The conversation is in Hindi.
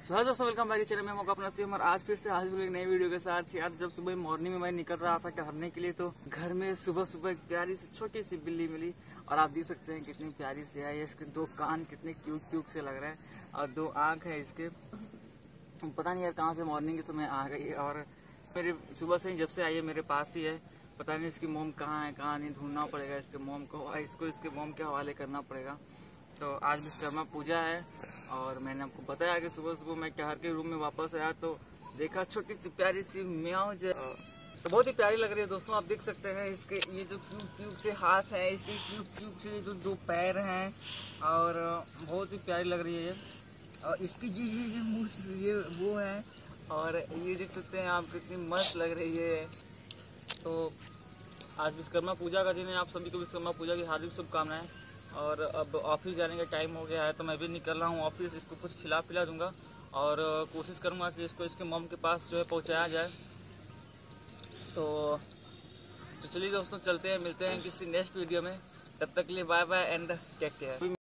सर दोस्तों वेलकम बैक चैनल में हम अपना सीएम और आज फिर से हाजिर हुए एक नई वीडियो के साथ। यार जब सुबह मॉर्निंग में मैं निकल रहा था टहलने के लिए तो घर में सुबह सुबह एक प्यारी सी छोटी सी बिल्ली मिली और आप देख सकते हैं कितनी प्यारी सी है। इसके दो कान कितने क्यूट क्यूट से लग रहे हैं और दो आँख है इसके। पता नहीं यार कहाँ से मॉर्निंग के समय आ गई और मेरे सुबह से ही जब से आई है मेरे पास ही है। पता नहीं इसकी मोम कहाँ है कहाँ नहीं, ढूंढना पड़ेगा इसके मोम को, इसको इसके मोम के हवाले करना पड़ेगा। तो आज विश्वकर्मा पूजा है और मैंने आपको बताया कि सुबह सुबह मैं टहर के रूम में वापस आया तो देखा छोटी सी प्यारी सी म्याऊ जो तो बहुत ही प्यारी लग रही है। दोस्तों आप देख सकते हैं इसके ये जो क्यूट क्यूट से हाथ है, इसके क्यूट क्यूट से जो दो पैर हैं और बहुत ही प्यारी लग रही है ये। और इसकी जी मुँह ये वो है और ये देख सकते हैं आप कितनी मस्त लग रही है। तो आज विश्वकर्मा पूजा का दिन है, आप सभी को विश्वकर्मा पूजा की हार्दिक शुभकामनाएं। और अब ऑफिस जाने का टाइम हो गया है तो मैं भी निकल रहा हूँ ऑफिस। इसको कुछ खिला पिला दूंगा और कोशिश करूँगा कि इसको इसके मॉम के पास जो है पहुँचाया जाए। तो चलिए दोस्तों चलते हैं, मिलते हैं किसी नेक्स्ट वीडियो में। तब तक के लिए bye bye and take care.